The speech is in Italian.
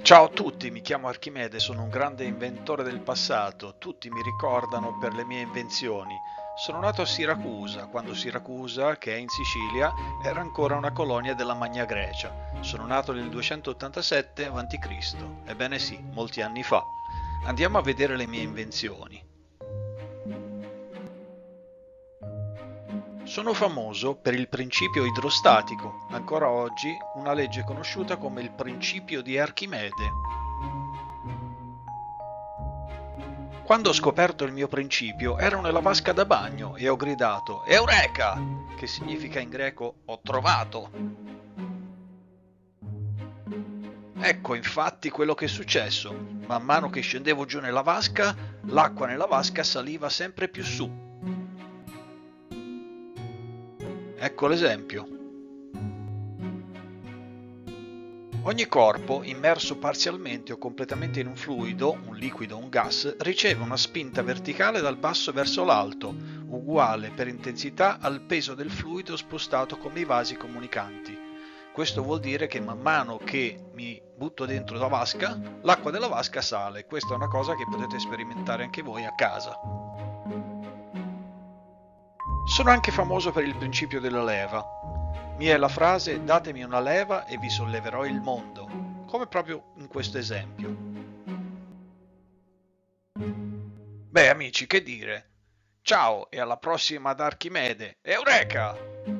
Ciao a tutti, mi chiamo Archimede, sono un grande inventore del passato, tutti mi ricordano per le mie invenzioni. Sono nato a Siracusa, quando Siracusa, che è in Sicilia, era ancora una colonia della Magna Grecia. Sono nato nel 287 a.C. Ebbene sì, molti anni fa. Andiamo a vedere le mie invenzioni. Sono famoso per il principio idrostatico, ancora oggi una legge conosciuta come il principio di Archimede. Quando ho scoperto il mio principio ero nella vasca da bagno e ho gridato Eureka! Che significa in greco ho trovato. Ecco infatti quello che è successo. Man mano che scendevo giù nella vasca, l'acqua nella vasca saliva sempre più su. Ecco l'esempio. Ogni corpo, immerso parzialmente o completamente in un fluido, un liquido o un gas, riceve una spinta verticale dal basso verso l'alto, uguale per intensità al peso del fluido spostato come i vasi comunicanti. Questo vuol dire che man mano che mi butto dentro la vasca, l'acqua della vasca sale. Questa è una cosa che potete sperimentare anche voi a casa. Sono anche famoso per il principio della leva. Mia è la frase datemi una leva e vi solleverò il mondo, come proprio in questo esempio. Beh amici, che dire? Ciao e alla prossima ad Archimede! Eureka!